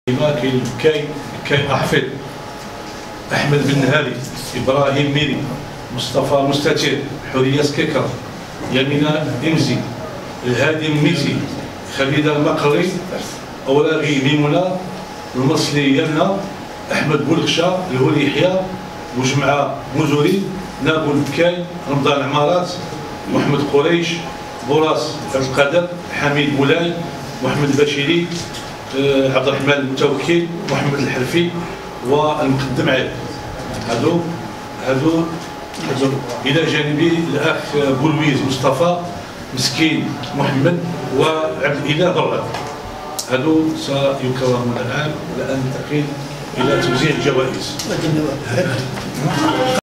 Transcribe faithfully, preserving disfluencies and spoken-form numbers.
كاين كاين كاين احفظ احمد بن نهالي، ابراهيم ميري، مصطفى مستتير، حوريه سكيكر، يمينه امزي، الهادي ميتي، خليده المقري، اوراغي ميمونه، المصلي يمنى، احمد بولغشا، الهولي يحيى، بوجمعه مزوري، نابل بكاي، رمضان عمارات، محمد قريش، بوراس عبد القادر، حميد مولاي، محمد بشيري، عبد الرحمن المتوكل، محمد الحرفي، والمقدم عيد. هادو هادو الى جانبي الاخ بولويز مصطفى، مسكين محمد، وعبد الاله ضرب. هادو سيكرمون الان، والان ننتقل الى توزيع الجوائز.